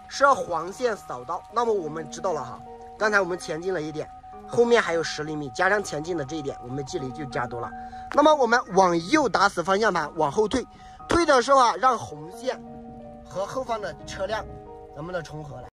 是黄线扫道。那么我们知道了哈，刚才我们前进了1点，后面还有10厘米，加上前进的这一点，我们距离就加多了。那么我们往右打死方向盘，往后退，退的时候啊，让红线和后方的车辆能不能重合了？